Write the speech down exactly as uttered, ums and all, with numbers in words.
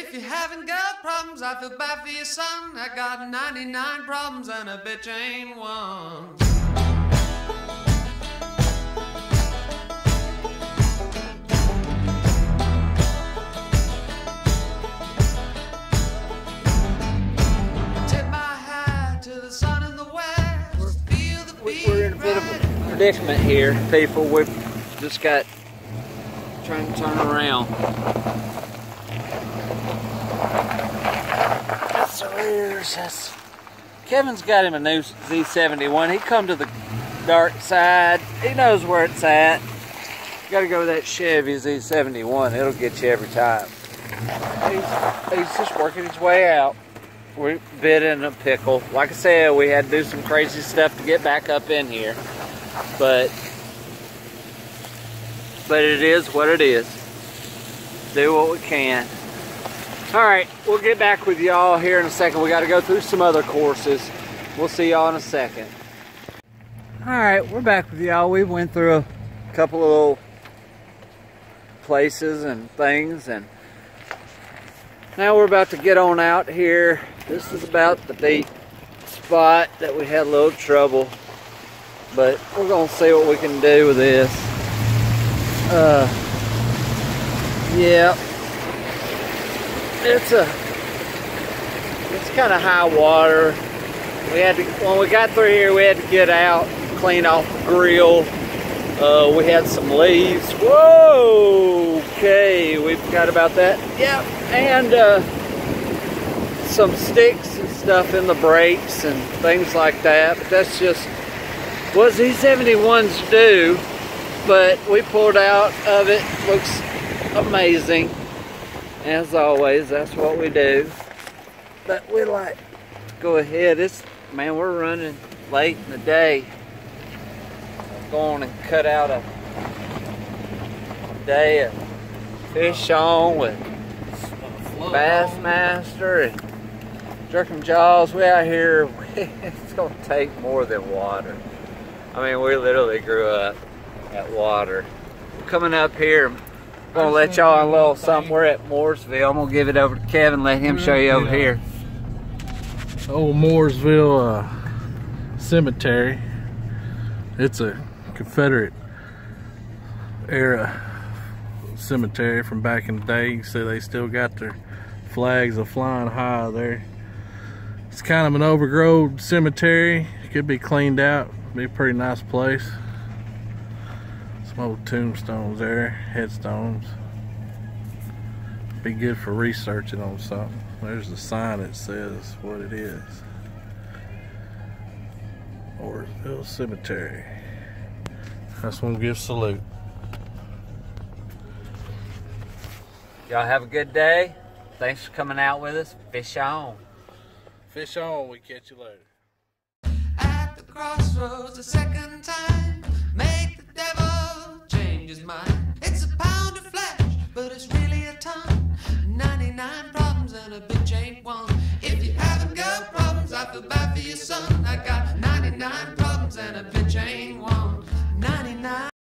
If you haven't got problems, I feel bad for your son. I got ninety-nine problems and a bitch ain't one. Tip my hat to the sun in the west. Feel the beat. We're in a bit of a predicament here, people. We've just got trying to turn around. So here's this. Kevin's got him a new Z seventy-one. He come to the dark side. He knows where it's at. You gotta go with that Chevy Z seventy-one. It'll get you every time. He's, he's just working his way out. We're a bit in a pickle. Like I said, we had to do some crazy stuff to get back up in here. But, but it is what it is. Do what we can. Alright, we'll get back with y'all here in a second. We got to go through some other courses. We'll see y'all in a second. Alright, we're back with y'all. We went through a couple of little places and things, and now we're about to get on out here. This is about the deep spot that we had a little trouble, but we're going to see what we can do with this. Uh, yeah. It's a, it's kind of high water. We had to, when we got through here, we had to get out, clean off the grill. Uh, we had some leaves. Whoa, okay, we forgot about that. Yep, and uh, some sticks and stuff in the brakes and things like that. But that's just what Z seventy-ones do. But we pulled out of it. Looks amazing. As always, that's what we do. But we like to go ahead. It's, man, we're running late in the day. I'm going and cut out a day of fish on with Bassmaster and Jerking Jaws. We out here, it's going to take more than water. I mean, we literally grew up at water. We're coming up here. I'm gonna let y'all a little something. We're at Mooresville. I'm gonna give it over to Kevin, let him show you over here. Old Mooresville uh, Cemetery. It's a Confederate era cemetery from back in the day. You see they still got their flags are flying high there. It's kind of an overgrown cemetery. It could be cleaned out. Be a pretty nice place. Some old tombstones there, headstones. Be good for researching on something. There's the sign that says what it is. Mooresville Cemetery. That's one give salute. Y'all have a good day. Thanks for coming out with us. Fish on. Fish on, we catch you later. At the crossroads a second time, make the devil change his mind. It's a pound of flesh, but it's really a ton. ninety-nine problems and a bitch ain't one. If you haven't got problems, I feel bad for your son.